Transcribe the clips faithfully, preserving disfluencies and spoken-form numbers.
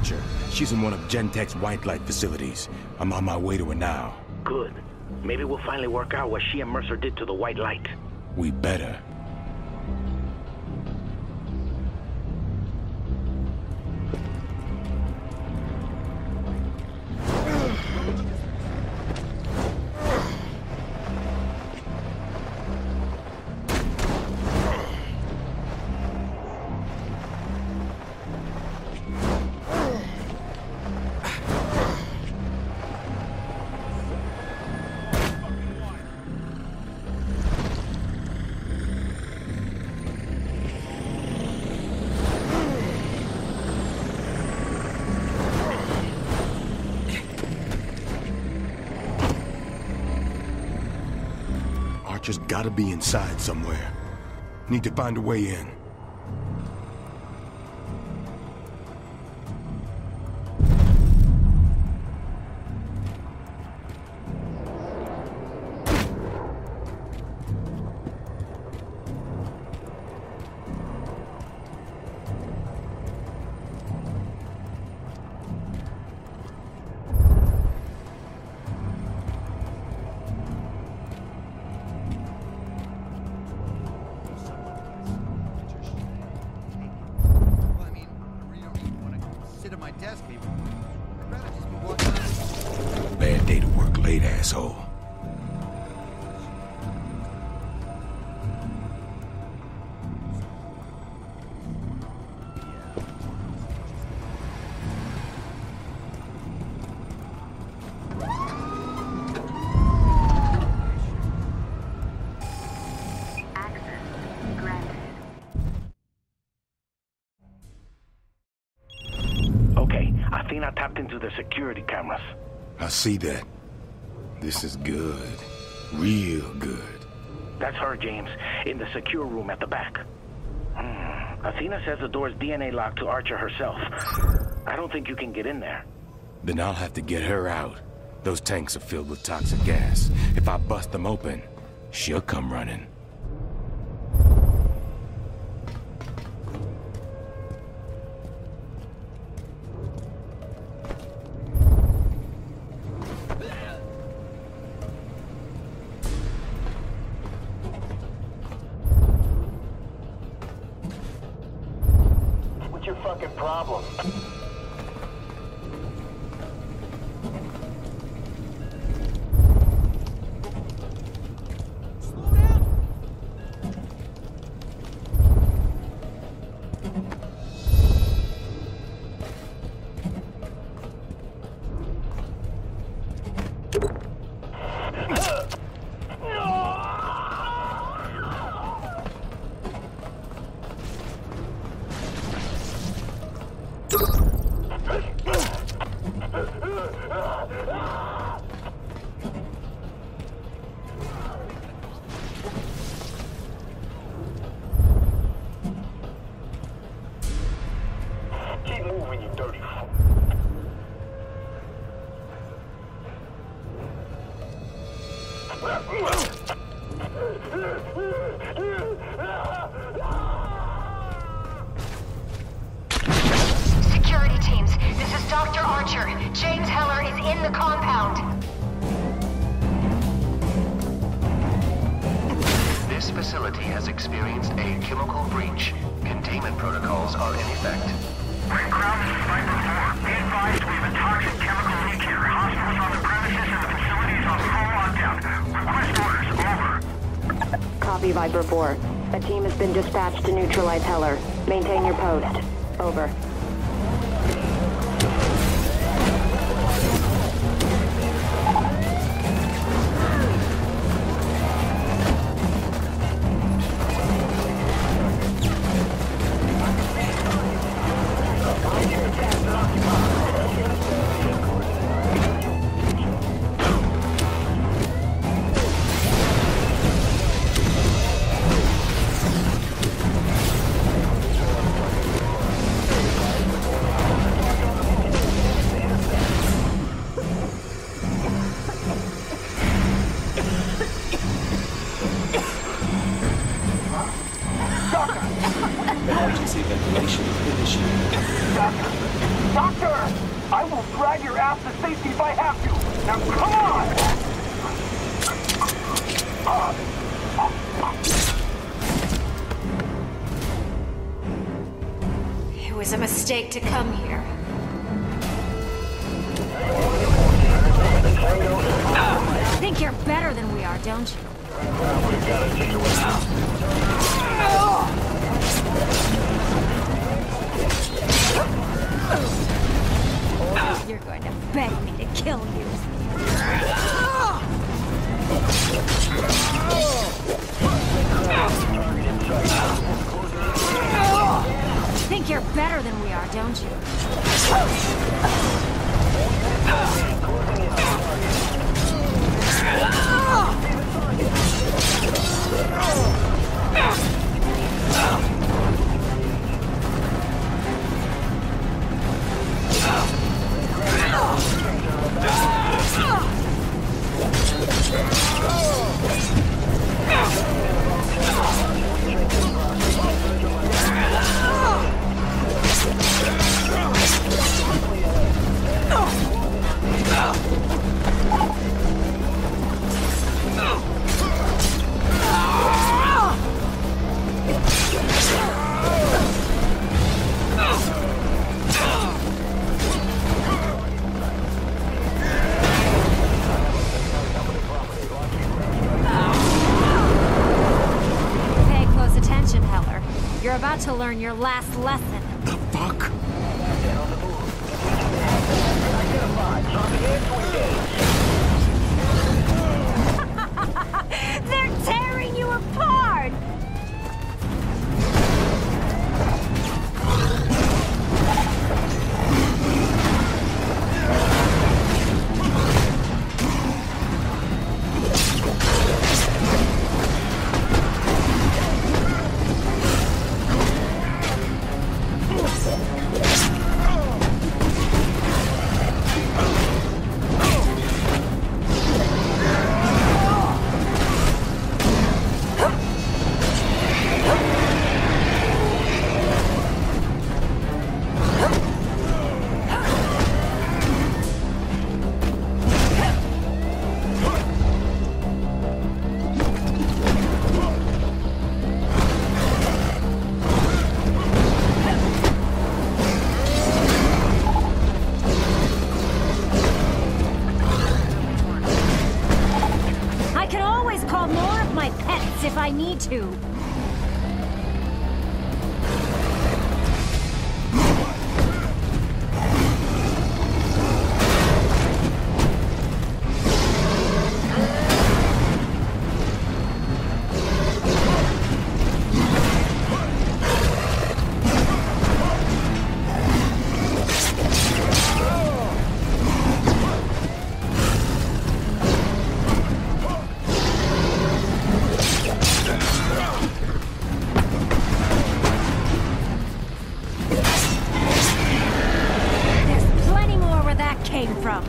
Archer. She's in one of Gentek's white light facilities. I'm on my way to her now. Good. Maybe we'll finally work out what she and Mercer did to the white light. We better. Archer's gotta be inside somewhere. Need to find a way in. Bad day to work late, asshole. Okay, Athena tapped into the security cameras. I see that. This is good. Real good. That's her, James, in the secure room at the back. Hmm. Athena says the door's D N A locked to Archer herself. I don't think you can get in there. Then I'll have to get her out. Those tanks are filled with toxic gas. If I bust them open, she'll come running. What's your fucking problem? Keep moving, you dirty fool. Security teams, this is Doctor Archer. James Heller is in the compound. This facility has experienced a chemical breach. Containment protocols are in effect. Red Crown, this is Viper four. Be advised, we have a toxic chemical leak here. Hospitals on the premises and the facilities on full lockdown. Request orders, over. Copy, Viper four. A team has been dispatched to neutralize Heller. Maintain your post. Over. drag your ass to safety if I have to. Now come on! It was a mistake to come here. Think you're better than we are, don't you? You're going to beg me to kill you. Think you're better than we are, don't you? You're about to learn your last lesson. The fuck? They're tearing you apart! If I need to. From.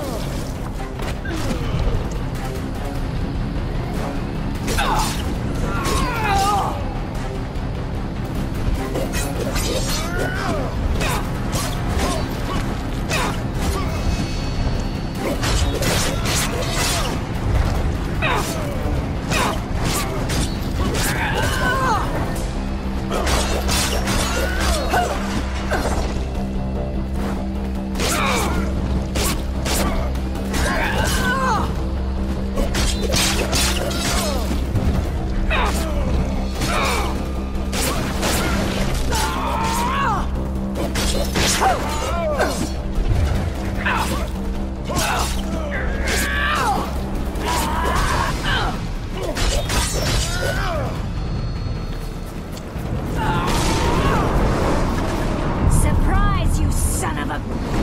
Surprise, you son of a...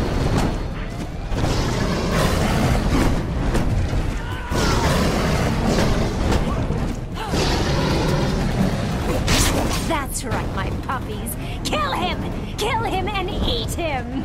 That's right, my puppies. Kill him! Kill him and eat him!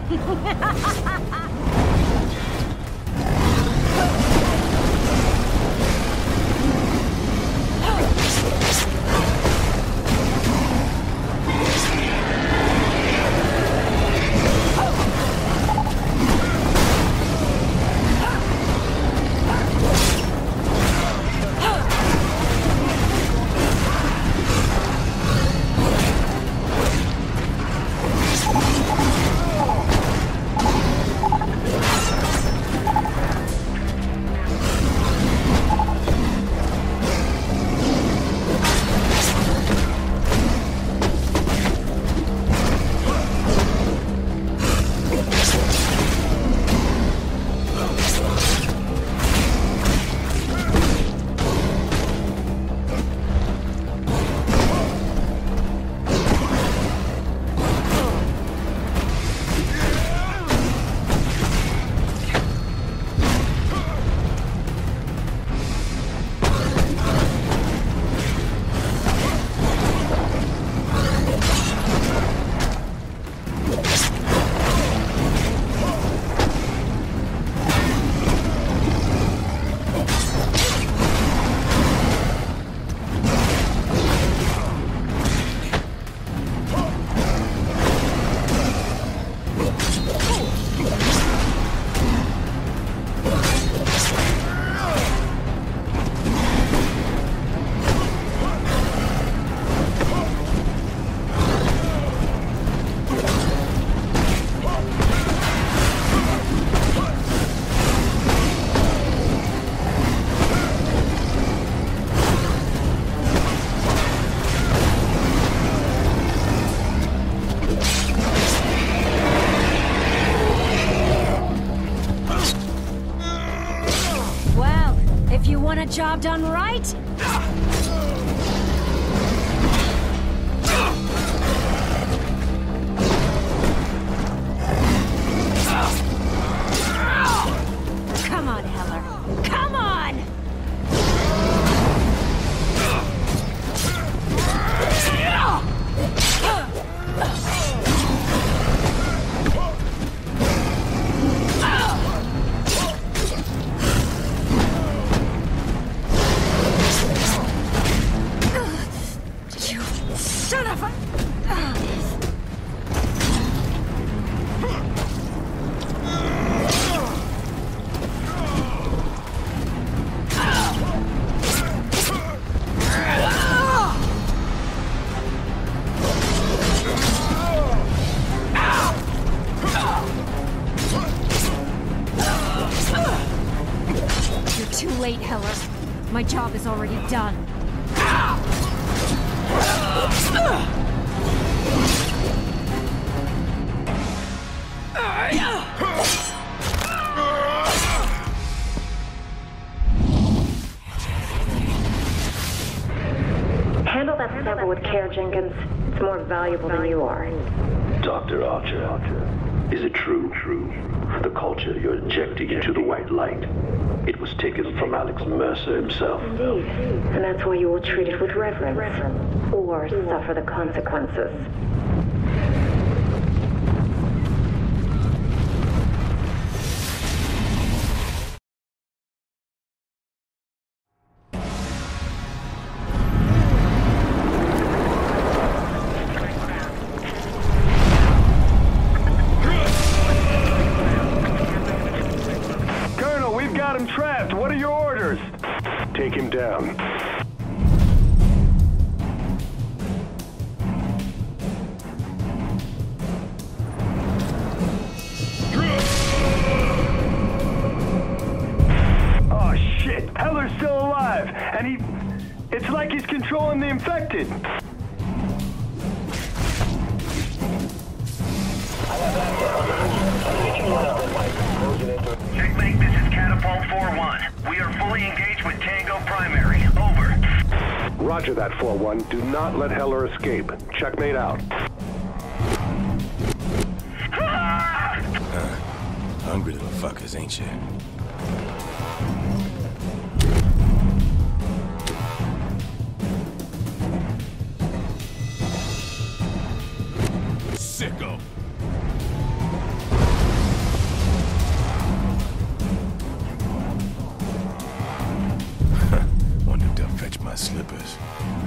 that job done right? Come on, Heller. Come on! You son of a... You're too late, Heller. My job is already done. Handle that sample with care, Jenkins. It's more valuable than you are. Doctor Archer, is it true? True. The culture you're injecting into the white light, it was taken from Alex Mercer himself. Indeed. And that's why you will treat it with reverence. Or suffer the consequences. Got him trapped. What are your orders? Take him down. Oh shit! Heller's still alive, and he... It's like he's controlling the infected. Checkmate, this is Catapult four one. We are fully engaged with Tango Primary. Over. Roger that, four one. Do not let Heller escape. Checkmate out. Uh, hungry little fuckers, ain't you? Sicko! Wanted to fetch my slippers.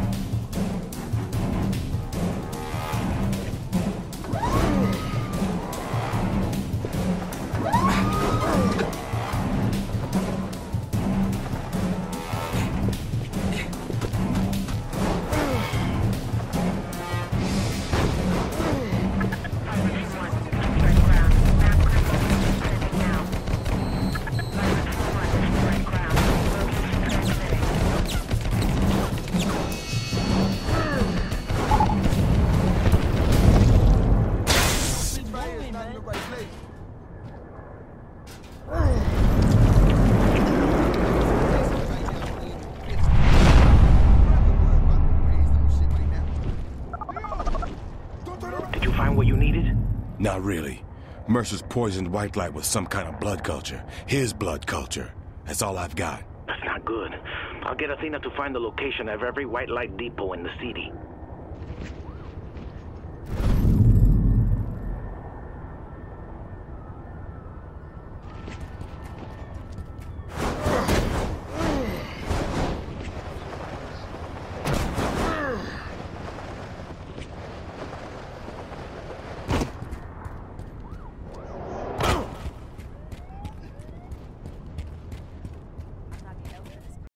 Did you find what you needed? Not really. Mercer's poisoned white light with some kind of blood culture. His blood culture. That's all I've got. That's not good. I'll get Athena to find the location of every white light depot in the city.